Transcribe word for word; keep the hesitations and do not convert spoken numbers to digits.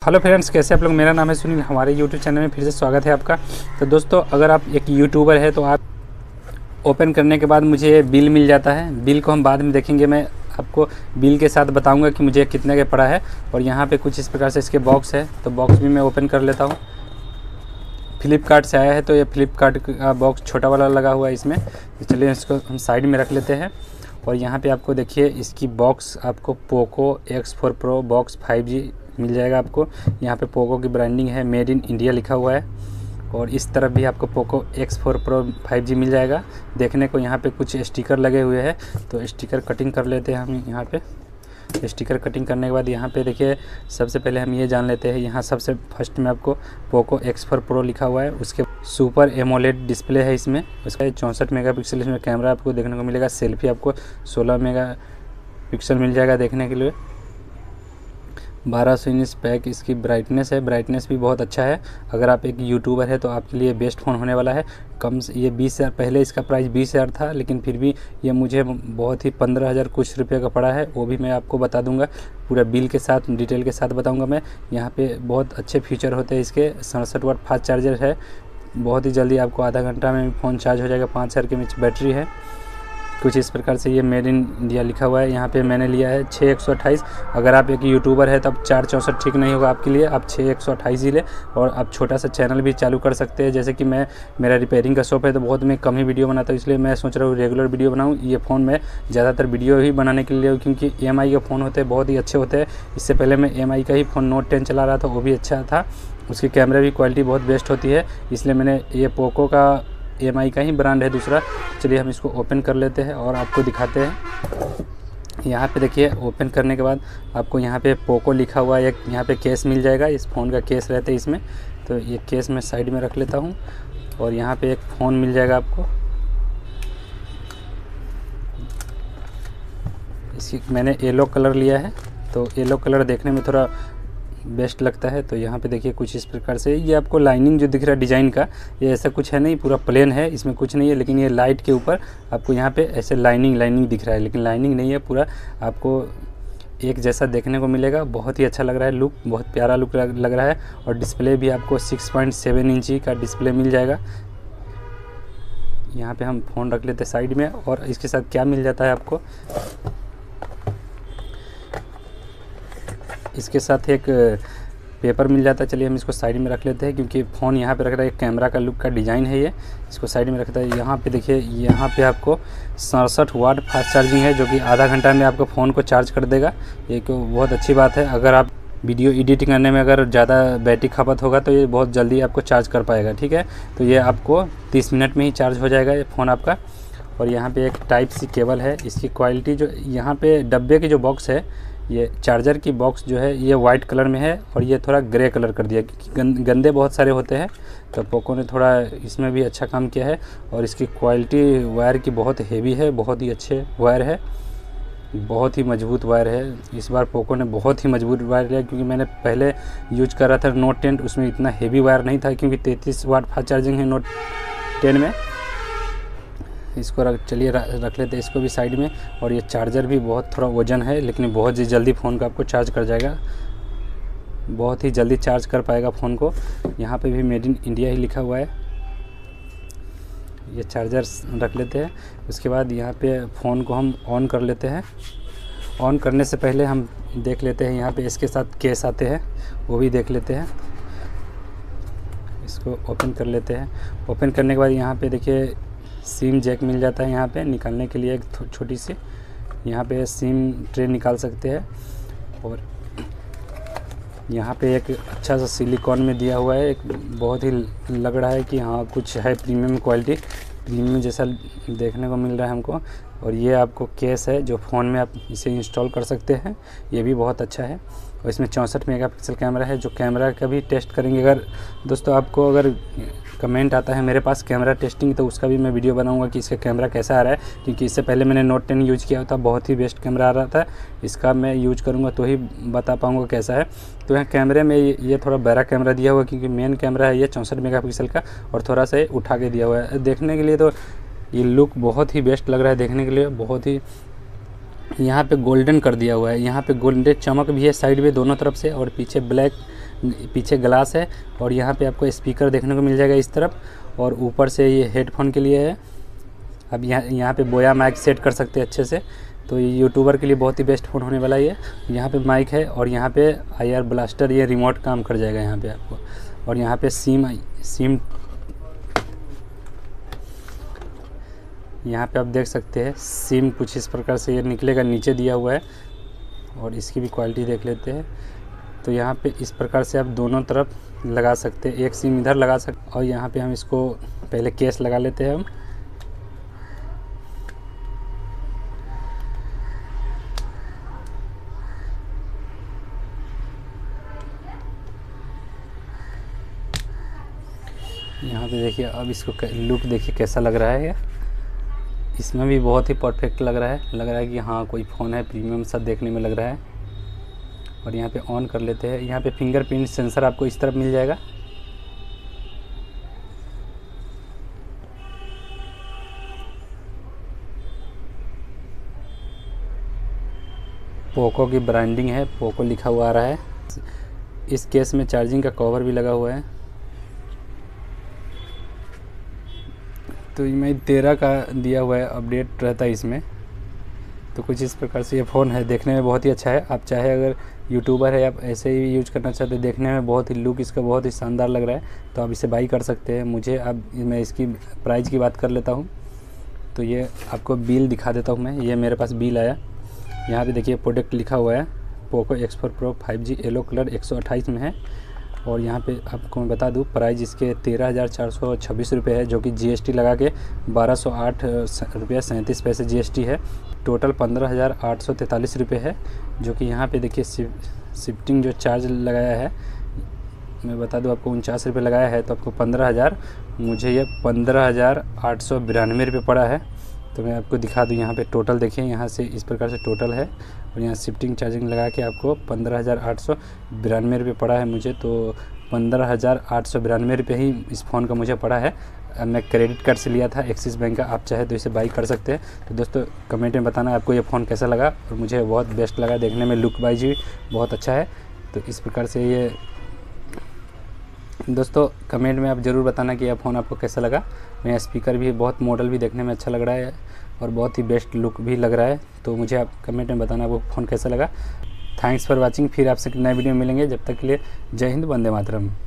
Hello friends, कैसे आप लोग। मेरा नाम है सुनील, हमारे यूट्यूब चैनल में फिर से स्वागत है आपका। तो दोस्तों, अगर आप एक यूट्यूबर है तो आप ओपन करने के बाद मुझे बिल मिल जाता है। बिल को हम बाद में देखेंगे, मैं आपको बिल के साथ बताऊंगा कि मुझे कितने का पड़ा है। और यहाँ पे कुछ इस प्रकार से इसके बॉक्स है, तो बॉक्स भी मैं ओपन कर लेता हूँ। फ्लिपकार्ट से आया है, तो ये फ्लिपकार्ट का बॉक्स छोटा वाला लगा हुआ है इसमें। तो चलिए इसको हम साइड में रख लेते हैं। और यहाँ पे आपको देखिए इसकी बॉक्स आपको Poco X four pro box five G मिल जाएगा आपको। यहाँ पे पोको की ब्रांडिंग है, मेड इन इंडिया लिखा हुआ है। और इस तरफ भी आपको Poco X four pro five G मिल जाएगा। देखने को यहाँ पे कुछ स्टिकर लगे हुए हैं, तो स्टिकर कटिंग कर लेते हैं हम। यहाँ पे स्टिकर कटिंग करने के बाद यहाँ पे देखिए, सबसे पहले हम ये जान लेते हैं। यहाँ सबसे फर्स्ट में आपको पोको एक्स फोर प्रो लिखा हुआ है, उसके सुपर एमोलेड डिस्प्ले है इसमें। उसका चौंसठ मेगा पिक्सल इसमें कैमरा आपको देखने को मिलेगा। सेल्फी आपको सोलह मेगा पिक्सल मिल जाएगा देखने के लिए। बारह सौ इंच पैक इसकी ब्राइटनेस है, ब्राइटनेस भी बहुत अच्छा है। अगर आप एक यूट्यूबर है तो आपके लिए बेस्ट फ़ोन होने वाला है। कम से ये बीस हज़ार, पहले इसका प्राइस बीस हज़ार था, लेकिन फिर भी ये मुझे बहुत ही पंद्रह हज़ार कुछ रुपये का पड़ा है। वो भी मैं आपको बता दूंगा, पूरा बिल के साथ डिटेल के साथ बताऊंगा मैं। यहाँ पे बहुत अच्छे फीचर होते हैं इसके। सड़सठ वाट फास्ट चार्जर है, बहुत ही जल्दी आपको आधा घंटा में फ़ोन चार्ज हो जाएगा। पाँच हज़ार के एम बैटरी है। कुछ इस प्रकार से ये मेड इन इंडिया लिखा हुआ है। यहाँ पे मैंने लिया है छः एक सौ अट्ठाईस। अगर आप एक यूट्यूबर है तब चार चौंसठ ठीक नहीं होगा आपके लिए, आप छः एक सौ अट्ठाईस ही ले। और आप छोटा सा चैनल भी चालू कर सकते हैं। जैसे कि मैं, मेरा रिपेयरिंग का शॉप है तो बहुत मैं कम ही वीडियो बनाता हूँ, इसलिए मैं सोच रहा हूँ रेगुलर वीडियो बनाऊँ। ये फ़ोन मैं ज़्यादातर वीडियो ही बनाने के लिए, क्योंकि ई एम आई के फ़ोन होते हैं, बहुत ही अच्छे होते हैं। इससे पहले मैं ई एम आई का ही फ़ोन नोट टेन चला रहा था, वो भी अच्छा था। उसकी कैमरा भी क्वालिटी बहुत बेस्ट होती है, इसलिए मैंने ये पोको का ई एम आई का ही ब्रांड है दूसरा। चलिए हम इसको ओपन कर लेते हैं और आपको दिखाते हैं। यहाँ पे देखिए, ओपन करने के बाद आपको यहाँ पे पोको लिखा हुआ एक यहाँ पे केस मिल जाएगा। इस फ़ोन का केस रहता है इसमें, तो ये केस मैं साइड में रख लेता हूँ। और यहाँ पे एक फ़ोन मिल जाएगा आपको। इसकी मैंने येलो कलर लिया है, तो येलो कलर देखने में थोड़ा बेस्ट लगता है। तो यहाँ पे देखिए कुछ इस प्रकार से ये आपको लाइनिंग जो दिख रहा है डिज़ाइन का, ये ऐसा कुछ है नहीं, पूरा प्लेन है, इसमें कुछ नहीं है। लेकिन ये लाइट के ऊपर आपको यहाँ पे ऐसे लाइनिंग लाइनिंग दिख रहा है, लेकिन लाइनिंग नहीं है, पूरा आपको एक जैसा देखने को मिलेगा। बहुत ही अच्छा लग रहा है, लुक बहुत प्यारा लुक लग रहा है। और डिस्प्ले भी आपको सिक्स पॉइंट सेवन इंची का डिस्प्ले मिल जाएगा। यहाँ पर हम फ़ोन रख लेते हैं साइड में। और इसके साथ क्या मिल जाता है आपको, इसके साथ एक पेपर मिल जाता है। चलिए हम इसको साइड में रख लेते हैं, क्योंकि फ़ोन यहाँ पे रख रहा है। कैमरा का लुक का डिज़ाइन है ये, इसको साइड में रखता है। यहाँ पे देखिए, यहाँ पे आपको सड़सठ वाट फास्ट चार्जिंग है, जो कि आधा घंटा में आपको फ़ोन को चार्ज कर देगा। ये तो बहुत अच्छी बात है। अगर आप वीडियो एडिटिंग करने में अगर ज़्यादा बैटरी खपत होगा तो ये बहुत जल्दी आपको चार्ज कर पाएगा, ठीक है। तो ये आपको तीस मिनट में ही चार्ज हो जाएगा ये फ़ोन आपका। और यहाँ पर एक टाइप सी केबल है। इसकी क्वालिटी जो यहाँ पर डब्बे की जो बॉक्स है, ये चार्जर की बॉक्स जो है ये वाइट कलर में है, और ये थोड़ा ग्रे कलर कर दिया, क्योंकि गंदे बहुत सारे होते हैं। तो पोको ने थोड़ा इसमें भी अच्छा काम किया है। और इसकी क्वालिटी वायर की बहुत हेवी है, बहुत ही अच्छे वायर है, बहुत ही मजबूत वायर है। इस बार पोको ने बहुत ही मजबूत वायर लिया, क्योंकि मैंने पहले यूज कर रहा था नोट टेन, उसमें इतना हेवी वायर नहीं था, क्योंकि तैंतीस वाट फास्ट चार्जिंग है नोट टेन में। इसको रख चलिए रख लेते हैं इसको भी साइड में। और ये चार्जर भी बहुत थोड़ा वजन है, लेकिन बहुत ही जल्दी फ़ोन को आपको चार्ज कर जाएगा, बहुत ही जल्दी चार्ज कर पाएगा फ़ोन को। यहाँ पे भी मेड इन इंडिया ही लिखा हुआ है। ये चार्जर रख लेते हैं। उसके बाद यहाँ पे फ़ोन को हम ऑन कर लेते हैं। ऑन करने से पहले हम देख लेते हैं, यहाँ पे इसके साथ केस आते हैं, वो भी देख लेते हैं। इसको ओपन कर लेते हैं। ओपन करने के बाद यहाँ पे देखिए सिम जैक मिल जाता है। यहाँ पे निकालने के लिए एक छोटी सी यहाँ पे सिम ट्रे निकाल सकते हैं। और यहाँ पे एक अच्छा सा सिलिकॉन में दिया हुआ है, एक बहुत ही लग रहा है कि हाँ कुछ है, प्रीमियम क्वालिटी, प्रीमियम जैसा देखने को मिल रहा है हमको। और ये आपको केस है जो फ़ोन में आप इसे इंस्टॉल कर सकते हैं, ये भी बहुत अच्छा है। और इसमें चौंसठ मेगापिक्सल कैमरा है, जो कैमरा का भी टेस्ट करेंगे। अगर दोस्तों आपको अगर कमेंट आता है मेरे पास कैमरा टेस्टिंग, तो उसका भी मैं वीडियो बनाऊंगा कि इसका कैमरा कैसा आ रहा है, क्योंकि इससे पहले मैंने नोट टेन यूज़ किया था, बहुत ही बेस्ट कैमरा आ रहा था। इसका मैं यूज करूंगा तो ही बता पाऊंगा कैसा है। तो यहाँ कैमरे में ये थोड़ा बड़ा कैमरा दिया हुआ है, क्योंकि मेन कैमरा है ये चौंसठ मेगापिक्सल का, और थोड़ा सा उठा के दिया हुआ है। देखने के लिए तो ये लुक बहुत ही बेस्ट लग रहा है देखने के लिए, बहुत ही यहाँ पे गोल्डन कर दिया हुआ है। यहाँ पे गोल्डन चमक भी है साइड में दोनों तरफ से, और पीछे ब्लैक पीछे ग्लास है और यहाँ पे आपको स्पीकर देखने को मिल जाएगा इस तरफ, और ऊपर से ये हेडफोन के लिए है। अब यहाँ यहाँ पे बोया माइक सेट कर सकते हैं अच्छे से, तो ये यूट्यूबर के लिए बहुत ही बेस्ट फ़ोन होने वाला है ये। यहाँ पे माइक है और यहाँ पे आई आर ब्लास्टर, ये रिमोट काम कर जाएगा यहाँ पे आपको। और यहाँ पे सिम सिम यहाँ पे आप देख सकते हैं सिम कुछ इस प्रकार से ये निकलेगा, नीचे दिया हुआ है। और इसकी भी क्वालिटी देख लेते हैं। तो यहाँ पे इस प्रकार से आप दोनों तरफ लगा सकते हैं, एक सिम इधर लगा सकते, और यहाँ पे हम इसको पहले केस लगा लेते हैं हम। यहाँ पे देखिए, अब इसको लुक देखिए कैसा लग रहा है। इसमें भी बहुत ही परफेक्ट लग रहा है, लग रहा है कि हाँ कोई फ़ोन है, प्रीमियम सा देखने में लग रहा है। और यहाँ पे ऑन कर लेते हैं। यहाँ पे फिंगरप्रिंट सेंसर आपको इस तरफ मिल जाएगा। पोको की ब्रांडिंग है, पोको लिखा हुआ आ रहा है। इस केस में चार्जिंग का कवर भी लगा हुआ है। तो मैं तेरह का दिया हुआ है, अपडेट रहता है इसमें। तो कुछ इस प्रकार से ये फ़ोन है, देखने में बहुत ही अच्छा है। आप चाहे अगर यूट्यूबर है, आप ऐसे ही यूज करना चाहते हैं, देखने में बहुत ही लुक इसका बहुत ही शानदार लग रहा है, तो आप इसे बाई कर सकते हैं। मुझे अब मैं इसकी प्राइस की बात कर लेता हूँ। तो ये आपको बिल दिखा देता हूँ मैं। ये मेरे पास बिल आया, यहाँ पे देखिए प्रोडक्ट लिखा हुआ है Poco X four pro five G yellow colour एक सौ अट्ठाईस में है। और यहाँ पे आपको मैं बता दूँ प्राइस इसके तेरह हज़ार चार सौ छब्बीस रुपये है, जो कि जीएसटी लगा के बारह सौ आठ रुपया सैंतीस पैसे जीएसटी है। टोटल पंद्रह हज़ार आठ सौ तैंतालीस रुपये है, जो कि यहाँ पे देखिए शिफ्टिंग जो चार्ज लगाया है, मैं बता दूँ आपको उनचास रुपये लगाया है, तो आपको पंद्रह हज़ार मुझे ये पंद्रह हज़ार आठ सौ बिरानवे रुपये पड़ा है। तो मैं आपको दिखा दूँ, यहाँ पे टोटल देखिए, यहाँ से इस प्रकार से टोटल है, और यहाँ शिफ्टिंग चार्जिंग लगा के आपको पंद्रह हज़ार आठ सौ बिरानवे रुपये पड़ा है मुझे। तो पंद्रह हज़ार आठ सौ बिरानवे रुपये ही इस फ़ोन का मुझे पड़ा है। मैं क्रेडिट कार्ड से लिया था एक्सिस बैंक का, आप चाहे तो इसे बाई कर सकते हैं। तो दोस्तों कमेंट में बताना आपको ये फ़ोन कैसा लगा, और मुझे बहुत बेस्ट लगा, देखने में लुक वाइज भी बहुत अच्छा है। तो इस प्रकार से ये दोस्तों कमेंट में आप ज़रूर बताना कि यह फ़ोन आपको कैसा लगा। मेरा स्पीकर भी बहुत मॉडल भी देखने में अच्छा लग रहा है, और बहुत ही बेस्ट लुक भी लग रहा है। तो मुझे आप कमेंट में बताना वो फ़ोन कैसा लगा। Thanks for watching. फिर आपसे नए वीडियो में मिलेंगे, जब तक के लिए जय हिंद, वंदे मातरम।